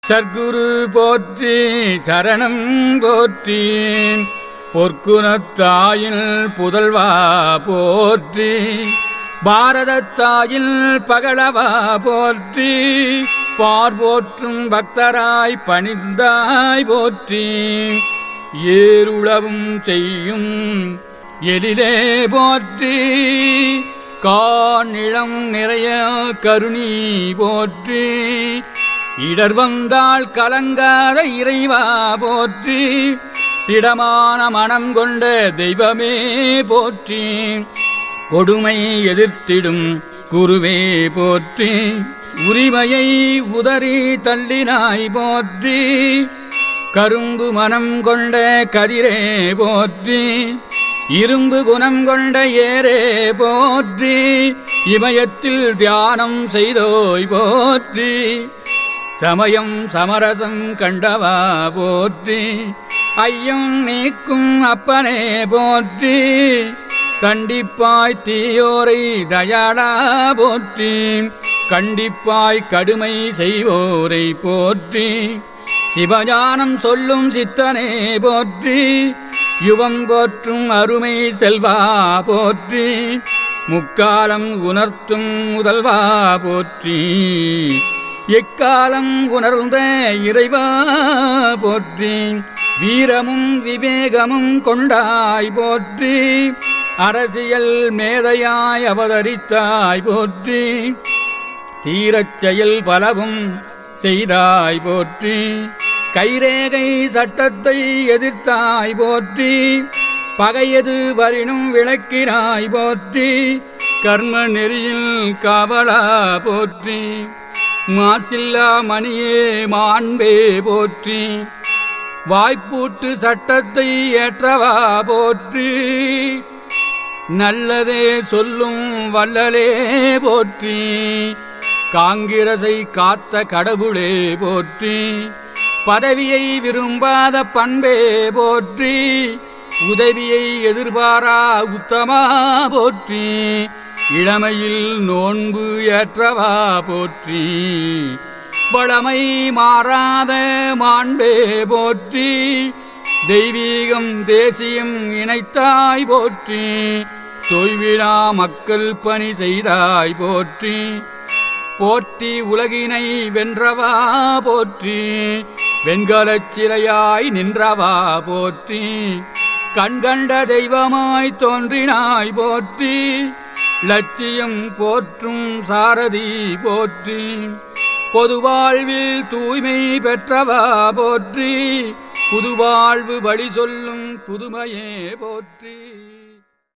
சர்க்குரு போற்றி சரணம் போற்றி பொற்குணத்தாயில் புதல்வா போற்றி பாரதத்தாயில் பகலவா போற்றி பார்போற்றும் பக்தராய் பணிந்தாய் போற்றி ஏருளவும் செய்யும் எழிலே போற்றி காணிளம் நிறைய கருணி போற்றி இடர் வந்தால் கலங்காத இறைவா போற்றி திடமான மனம் கொண்ட தெய்வமே போற்றி கொடுமை எதிர்த்திடும் குருவே போற்றி உரிமையை உதறி தள்ளினாய் போற்றி கரும்பு மனம் கொண்ட கதிரே போற்றி இரும்பு குணம் கொண்ட ஏரே போற்றி இமயத்தில் தியானம் செய்தோய் போற்றி சமயம் சமரசம் கண்டவா போற்றி ஐயம் நீக்கும் அப்பனே போற்றி கண்டிப்பாய் தீயோரை தயாளா போற்றி கண்டிப்பாய் கடுமை செய்வோரை போற்றி சிவஞானம் சொல்லும் சித்தனே போற்றி யுவம் போற்றும் அருமை செல்வா போற்றி முக்காலம் உணர்த்தும் முதல்வா போற்றி எக்காலம் உணர்ந்த இறைவா போற்றி வீரமும் விவேகமும் கொண்டாய் போற்றி அரசியல் மேதையாய் அவதரித்தாய் போற்றி தீரச் செயல் பலவும் செய்தாய் போற்றி கைரேகை சட்டத்தை எதிர்த்தாய் போற்றி பகையது வரினும் விளக்கினாய் போற்றி கர்ம நெறியில் காவலா போற்றி மாசில்லா மணியே மாண்பே போற்றி வாய்ப்பூட்டு சட்டத்தை ஏற்றவா போற்றி நல்லதே சொல்லும் வல்லலே போற்றி காங்கிரசை காத்த கடவுளே போற்றி பதவியை விரும்பாத பண்பே போற்றி உதவியை எதிர்பாரா உத்தமா போற்றி இளமையில் நோன்பு ஏற்றவா போற்றி பழமை மாறாத மாண்பே போற்றி தெய்வீகம் தேசியம் இணைத்தாய் போற்றி தொய்விழா மக்கள் பணி செய்தாய் போற்றி போற்றி உலகினை வென்றவா போற்றி வெண்கலச் சிலையாய் நின்றவா போற்றி கண்கண்ட தெய்வமாய் தோன்றினாய் போற்றி லட்சியம் போற்றும் சாரதி போற்றி பொதுவாழ்வில் தூய்மை பெற்றவா போற்றி புதுவாழ்வு வழி சொல்லும் புதுமையே போற்றி.